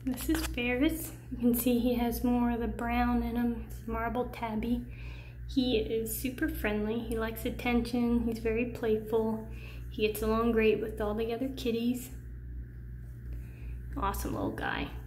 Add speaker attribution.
Speaker 1: This is Ferris. You can see he has more of the brown in him. It's marble tabby. He is super friendly. He likes attention. He's very playful. He gets along great with all the other kitties. Awesome little guy.